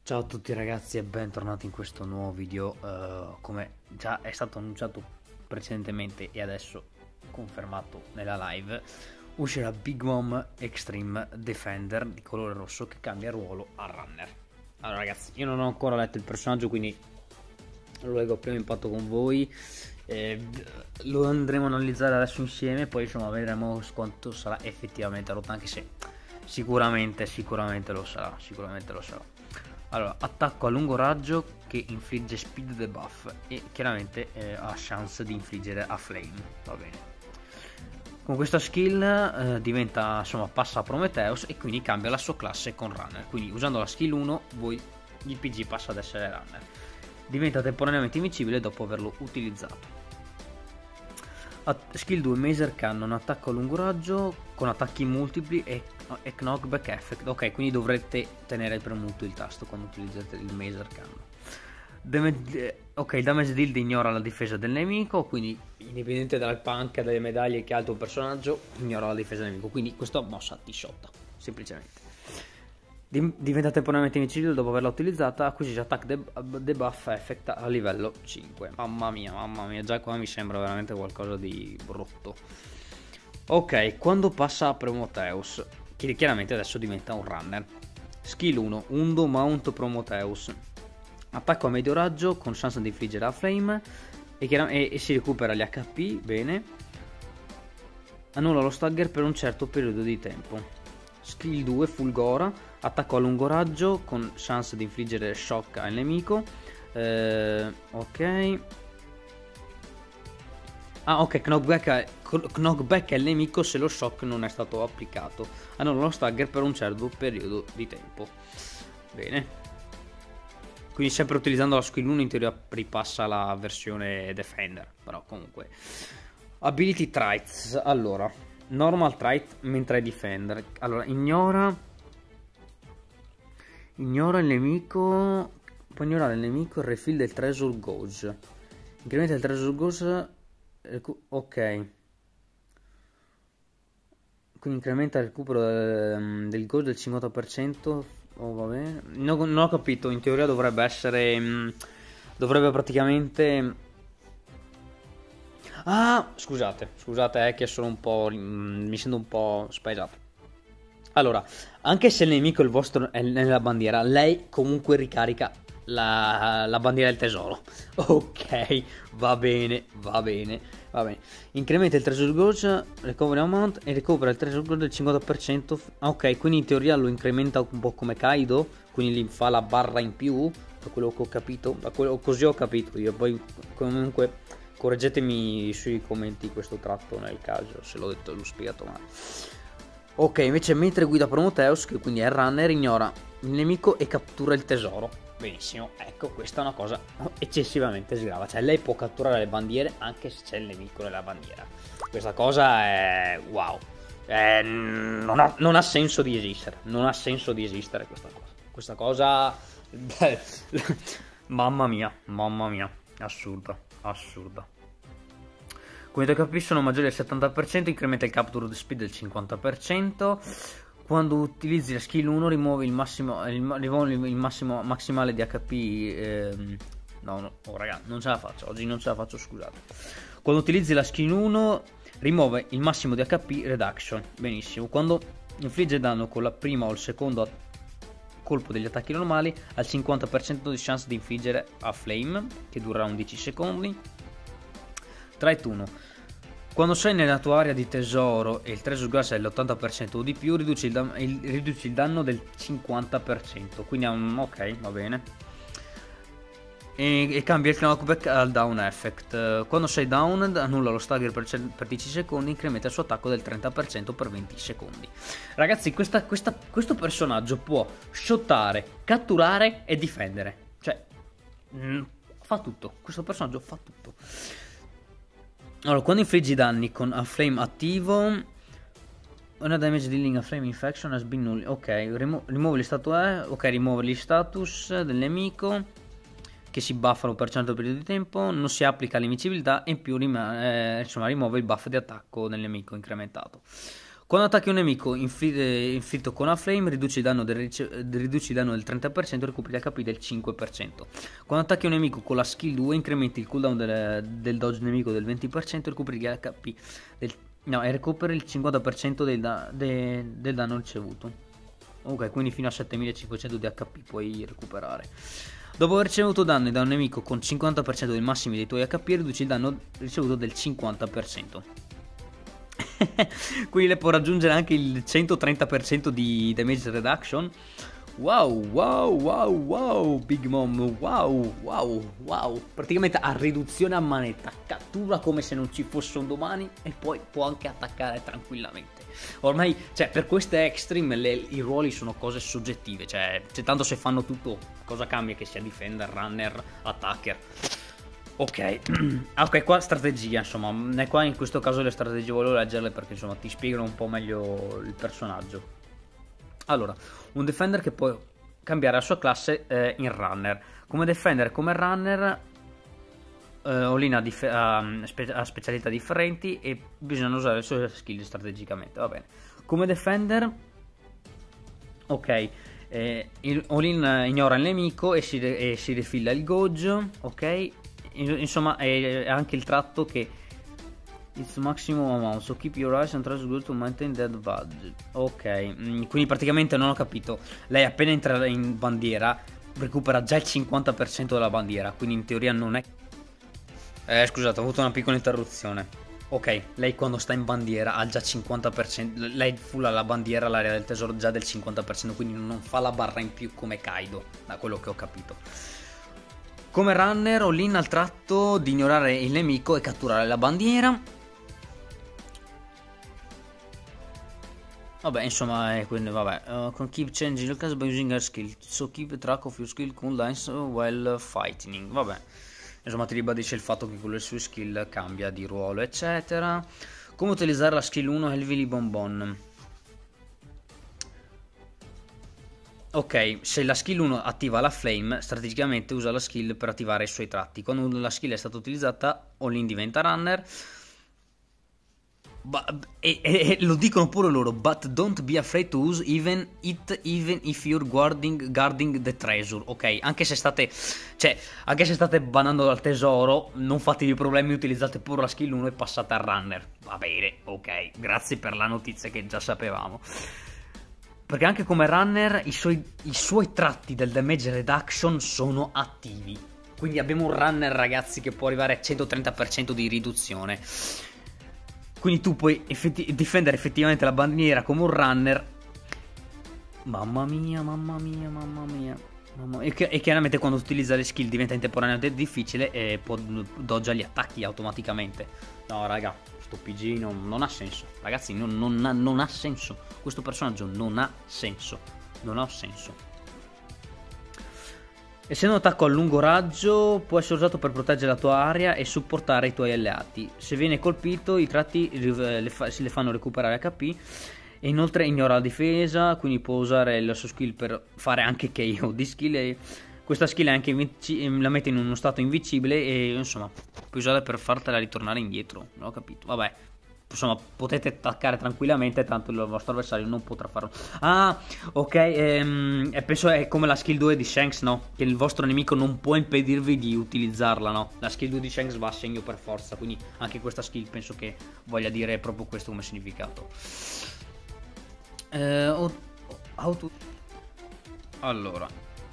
Ciao a tutti ragazzi e bentornati in questo nuovo video. Come già è stato annunciato precedentemente e adesso confermato nella live, uscirà Big Mom Extreme Defender di colore rosso che cambia ruolo a Runner. Allora ragazzi, io non ho ancora letto il personaggio, quindi lo leggo a primo impatto con voi. Lo andremo a analizzare adesso insieme, poi insomma vedremo quanto sarà effettivamente rotto, anche se sicuramente lo sarà. Allora, attacco a lungo raggio che infligge speed debuff e chiaramente ha chance di infliggere a flame, va bene. Con questa skill diventa, insomma, passa a Prometheus e quindi cambia la sua classe con Runner. Quindi usando la skill 1 il PG passa ad essere Runner. Diventa temporaneamente invincibile dopo averlo utilizzato. Skill 2 Maser Cannon, attacco a lungo raggio con attacchi multipli e knockback effect. Ok, quindi dovrete tenere premuto il tasto quando utilizzate il Maser Cannon. Damage deal ignora la difesa del nemico, quindi indipendente dalla panca, dalle medaglie che ha il tuo personaggio, ignora la difesa del nemico. Quindi questa mossa ti shotta, semplicemente. Diventa temporaneamente invincibile dopo averla utilizzata. Acquisisce attack debuff effect a livello 5. Mamma mia, già qua mi sembra veramente qualcosa di brutto. Ok, quando passa a Prometheus, che chiaramente adesso diventa un Runner. Skill 1 Undo Mount Prometheus, attacco a medio raggio con chance di infliggere a flame e si recupera gli HP. Bene. Annulla lo stagger per un certo periodo di tempo. Skill 2 Fulgora, attacco a lungo raggio con chance di infliggere shock al nemico. Ok. Knockback al nemico se lo shock non è stato applicato. Annulla lo stagger per un certo periodo di tempo. Bene. Quindi sempre utilizzando la skill 1 in teoria ripassa la versione Defender. Però comunque Ability Traits. Allora, Normal Trait mentre è Defender. Allora, ignora il nemico. Può ignorare il nemico il refill del Treasure Gauge. Incrementa il Treasure Gauge. Ok. Quindi incrementa il recupero del Gauge del 50%. Oh, va bene. Non ho capito. In teoria dovrebbe essere. Dovrebbe praticamente. Ah, scusate, che sono un po'. Mi sento un po' spaesato. Allora, anche se il nemico il vostro è nella bandiera, lei comunque ricarica la bandiera del tesoro. Ok, va bene. Incrementa il treasure gauge, recovery amount e recupera il treasure gauge del 50%. Ok, quindi in teoria lo incrementa un po' come Kaido, quindi gli fa la barra in più, da quello che ho capito, così ho capito io. Poi comunque correggetemi sui commenti questo tratto nel caso se l'ho detto, l'ho spiegato male. Ok, invece mentre guida Prometheus, che quindi è il runner, ignora il nemico e cattura il tesoro. Benissimo, ecco, questa è una cosa eccessivamente sgrava. Cioè lei può catturare le bandiere anche se c'è il nemico nella bandiera. Questa cosa è wow. Non ha senso di esistere. Non ha senso di esistere questa cosa. Mamma mia. Assurda. Come i tuoi HP sono maggiori del 70%, incrementa il capture speed del 50%. Quando utilizzi la skill 1 rimuovi il massimo maximale di HP. Oh raga, non ce la faccio. Oggi non ce la faccio, scusate. Quando utilizzi la skill 1 rimuove il massimo di HP reduction. Benissimo. Quando infligge danno con la prima o il secondo colpo degli attacchi normali, al 50% di chance di infliggere a flame, che durerà 11 secondi. Trait 1. Quando sei nella tua area di tesoro e il treasure gas è all'80% o di più, riduci il danno del 50%. Quindi ok, va bene. E cambia il knockback al down effect. Quando sei down, annulla lo stagger per 10 secondi, incrementa il suo attacco del 30% per 20 secondi. Ragazzi, questo personaggio può shottare, catturare e difendere. Cioè, fa tutto. Questo personaggio fa tutto. Allora, quando infliggi danni con a flame attivo, una damage dealing a flame infection has been null. Ok, rimuove gli status del nemico che si buffano per un certo periodo di tempo, non si applica l'invincibilità e in più rimuove il buff di attacco del nemico incrementato. Quando attacchi un nemico inflitto con una flame, riduci il danno del 30% e recuperi HP del 5%. Quando attacchi un nemico con la skill 2, incrementi il cooldown del dodge nemico del 20% e recuperi gli HP e recuperi il 50% del danno ricevuto. Ok, quindi fino a 7500 di HP puoi recuperare. Dopo aver ricevuto danni da un nemico con 50% del massimo dei tuoi HP, riduci il danno ricevuto del 50%. Quindi le può raggiungere anche il 130% di damage reduction. Wow, wow, wow, wow, Big Mom, wow, wow, wow. Praticamente a riduzione a manetta, cattura come se non ci fosse un domani e poi può anche attaccare tranquillamente. Ormai, cioè, per queste extreme i ruoli sono cose soggettive, cioè tanto se fanno tutto, cosa cambia che sia defender, runner, attacker. Ok, ok, qua strategia, insomma, qua in questo caso le strategie volevo leggerle perché insomma ti spiegano un po' meglio il personaggio. Allora, un defender che può cambiare la sua classe in runner. Come defender e come runner Olin ha specialità differenti e bisogna usare le sue skill strategicamente, va bene. Come defender, ok, Olin ignora il nemico e si rifilla il gauge, ok. Insomma è anche il tratto che it's maximum amount, so keep your eyes and trust good to maintain that budget. Ok, quindi praticamente non ho capito. Lei appena entra in bandiera recupera già il 50% della bandiera, quindi in teoria non è... scusate, ho avuto una piccola interruzione. Ok, lei quando sta in bandiera ha già 50%, lei fulla la bandiera, l'area del tesoro già del 50%, quindi non fa la barra in più come Kaido, da quello che ho capito. Come runner, Olin ha il tratto di ignorare il nemico e catturare la bandiera. Vabbè, insomma, quindi vabbè. Con keep changing your class by using her skill. So keep track of your skill cooldowns while fighting. Vabbè, insomma, ti ribadisce il fatto che con le sue skill cambia di ruolo, eccetera. Come utilizzare la skill 1 Heavily Bonbon. Ok, se la skill 1 attiva la flame, strategicamente usa la skill per attivare i suoi tratti. Quando la skill è stata utilizzata, Olin diventa runner. E lo dicono pure loro, but don't be afraid to use even if you're guarding the treasure. Ok, anche se state banando dal tesoro, non fatevi problemi, utilizzate pure la skill 1 e passate al runner. Va bene, ok, grazie per la notizia che già sapevamo. Perché anche come runner i suoi tratti del damage reduction sono attivi. Quindi abbiamo un runner, ragazzi, che può arrivare a 130% di riduzione. Quindi tu puoi difendere effettivamente la bandiera come un runner. Mamma mia, mamma mia, mamma mia. E chiaramente quando utilizza le skill diventa intemporaneamente difficile e può dodge gli attacchi automaticamente. No, raga, sto PG non ha senso. Ragazzi, non ha senso. Questo personaggio non ha senso. Non ha senso. Essendo un attacco a lungo raggio, può essere usato per proteggere la tua area e supportare i tuoi alleati. Se viene colpito, i tratti le fanno recuperare HP. E inoltre ignora la difesa, quindi può usare la sua skill per fare anche KO di skill. E questa skill è anche la mette in uno stato invincibile e insomma puoi usarla per fartela ritornare indietro. Non ho capito. Vabbè, insomma potete attaccare tranquillamente, tanto il vostro avversario non potrà farlo. Ah, ok, e penso è come la skill 2 di Shanks, no? Che il vostro nemico non può impedirvi di utilizzarla, no? La skill 2 di Shanks va a segno per forza, quindi anche questa skill penso che voglia dire proprio questo come significato. Allora,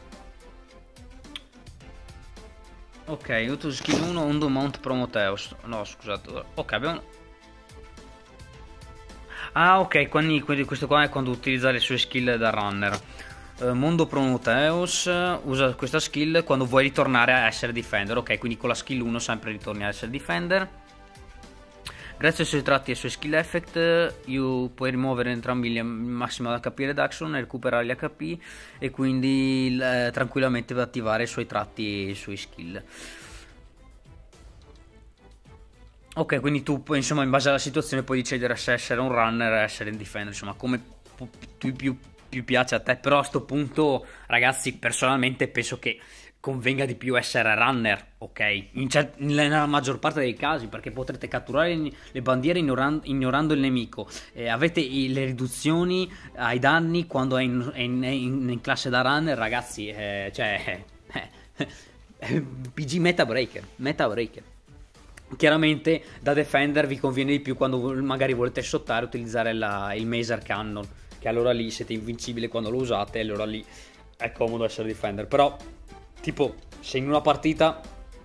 ok, auto skill 1 Undo Mount Prometheus. No, scusate. Ok, abbiamo... Ah, ok, quindi questo qua è quando utilizza le sue skill da runner. Mondo Prometheus usa questa skill quando vuoi ritornare a essere defender. Ok, quindi con la skill 1 sempre ritorni a essere defender. Grazie ai suoi tratti e ai suoi skill effect, puoi rimuovere entrambi il massimo HP reduction e recuperare gli HP e quindi tranquillamente attivare i suoi tratti e i suoi skill. Ok, quindi tu puoi, insomma, in base alla situazione puoi decidere se essere un runner o essere un defender, insomma, come più piace a te. Però a sto punto, ragazzi, personalmente penso che convenga di più essere runner, ok? Nella maggior parte dei casi, perché potrete catturare le bandiere ignorando il nemico. Avete le riduzioni ai danni quando è in classe da runner, ragazzi. PG meta breaker. Chiaramente da defender vi conviene di più quando magari volete shottare, utilizzare il Maser Cannon, che allora lì siete invincibili quando lo usate, e allora lì è comodo essere defender. Però tipo se in una partita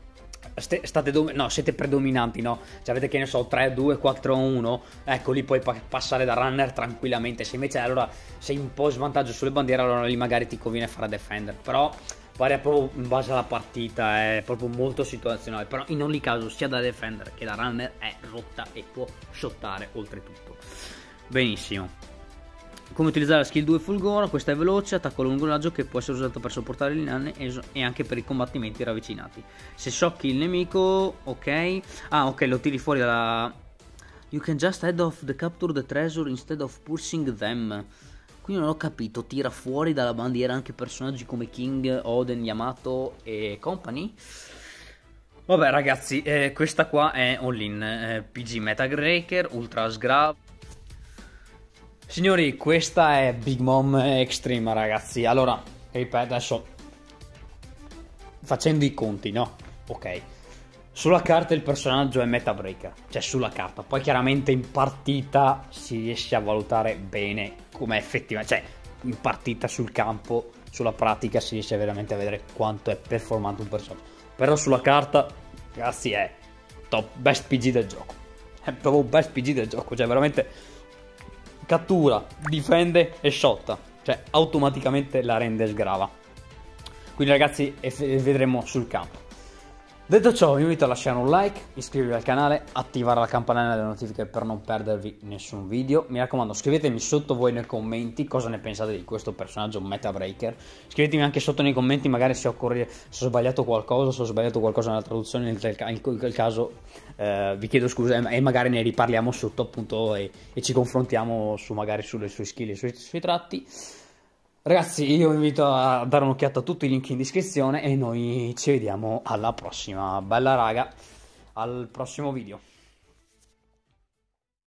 siete predominanti, no? Cioè avete, che ne so, 3-2, 4-1, ecco, lì puoi passare da runner tranquillamente. Se invece allora sei un po' in svantaggio sulle bandiere, allora lì magari ti conviene fare defender. Però varia proprio in base alla partita, è proprio molto situazionale. Però in ogni caso, sia da defender che da runner è rotta e può shottare oltretutto. Benissimo. Come utilizzare la skill 2 Fulgora? Questa è veloce, attacco a lungo raggio, che può essere usato per sopportare le linee e anche per i combattimenti ravvicinati. Se shocki il nemico, ok. Ah, ok, lo tiri fuori dalla... You can just head off the capture the treasure instead of pushing them. Quindi non ho capito, tira fuori dalla bandiera anche personaggi come King, Oden, Yamato e company? Vabbè ragazzi, questa qua è all-in, PG Metabreaker, Ultra Sgrave. Signori, questa è Big Mom Extreme, ragazzi. Allora, ripeto, adesso facendo i conti, no? Ok. Sulla carta il personaggio è meta breaker, cioè sulla carta. Poi chiaramente in partita si riesce a valutare bene come effettivamente, cioè in partita sul campo, sulla pratica si riesce veramente a vedere quanto è performante un personaggio. Però sulla carta, ragazzi, è top, best PG del gioco. È proprio best PG del gioco, cioè veramente cattura, difende e shotta, cioè automaticamente la rende sgrava. Quindi ragazzi, vedremo sul campo. Detto ciò, vi invito a lasciare un like, iscrivervi al canale, attivare la campanella delle notifiche per non perdervi nessun video. Mi raccomando, scrivetemi sotto voi nei commenti cosa ne pensate di questo personaggio Meta Breaker. Scrivetemi anche sotto nei commenti magari se ho sbagliato qualcosa, se ho sbagliato qualcosa nella traduzione, in quel caso vi chiedo scusa e magari ne riparliamo sotto, appunto, e ci confrontiamo magari sulle sue skill e sui tratti. Ragazzi, io vi invito a dare un'occhiata a tutti i link in descrizione e noi ci vediamo alla prossima. Bella raga, al prossimo video.